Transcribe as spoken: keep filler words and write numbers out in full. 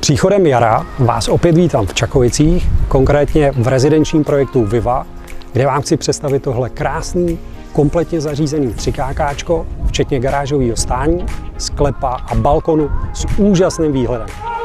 příchodem jara vás opět vítám v Čakovicích, konkrétně v rezidenčním projektu VIVA, kde vám chci představit tohle krásný, kompletně zařízený tři ká káčko, včetně garážového stání, sklepa a balkonu s úžasným výhledem.